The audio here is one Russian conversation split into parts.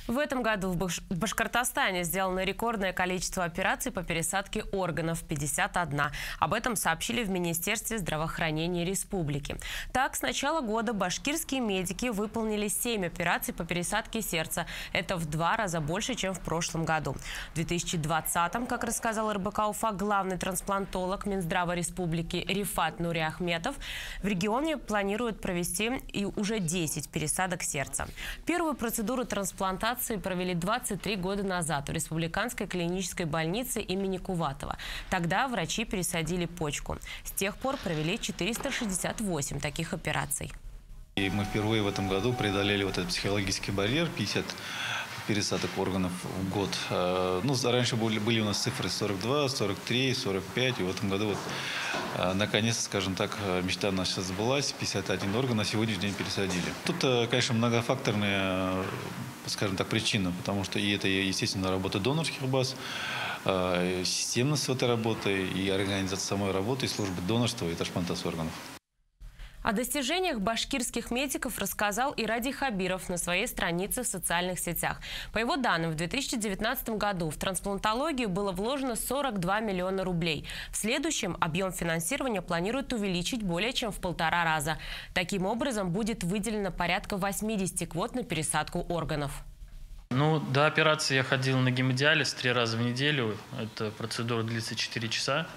В этом году в Башкортостане сделано рекордное количество операций по пересадке органов – 51. Об этом сообщили в Министерстве здравоохранения республики. Так, с начала года башкирские медики выполнили 7 операций по пересадке сердца. Это в 2 раза больше, чем в прошлом году. В 2020-м, как рассказал РБК Уфа главный трансплантолог Минздрава республики Рифат Нури Ахметов, в регионе планируют провести и уже 10 пересадок сердца. Первую процедуру трансплантации провели 23 года назад в Республиканской клинической больнице имени Куватова. Тогда врачи пересадили почку. С тех пор провели 468 таких операций. И мы впервые в этом году преодолели вот этот психологический барьер, 50 пересадок органов в год. Раньше были у нас цифры 42, 43, 45. И в этом году наконец-то, скажем так, мечта наша сбылась. 51 орган на сегодняшний день пересадили. Тут, конечно, многофакторная, скажем так, причина, потому что и это, естественно, работа донорских баз, системность этой работы, и организация самой работы, и службы донорства, и трансплантации органов. О достижениях башкирских медиков рассказал и Ради Хабиров на своей странице в социальных сетях. По его данным, в 2019 году в трансплантологию было вложено 42 миллиона рублей. В следующем объем финансирования планируют увеличить более чем в 1,5 раза. Таким образом, будет выделено порядка 80 квот на пересадку органов. До операции я ходил на гемодиализ 3 раза в неделю. Эта процедура длится 4 часа.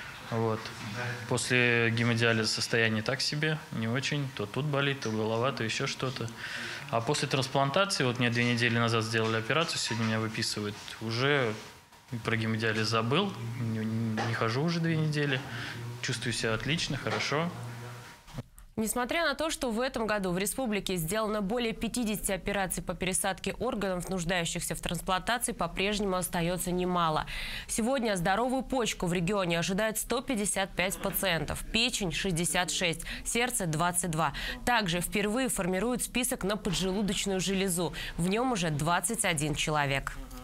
После гемодиализа состояние так себе, не очень. То тут болит, то голова, то еще что-то. А после трансплантации, мне 2 недели назад сделали операцию, сегодня меня выписывают. Уже про гемодиализ забыл, не хожу уже 2 недели. Чувствую себя отлично, хорошо. Несмотря на то, что в этом году в республике сделано более 50 операций по пересадке органов, нуждающихся в трансплантации, по-прежнему остается немало. Сегодня здоровую почку в регионе ожидают 155 пациентов, печень – 66, сердце – 22. Также впервые формируют список на поджелудочную железу. В нем уже 21 человек.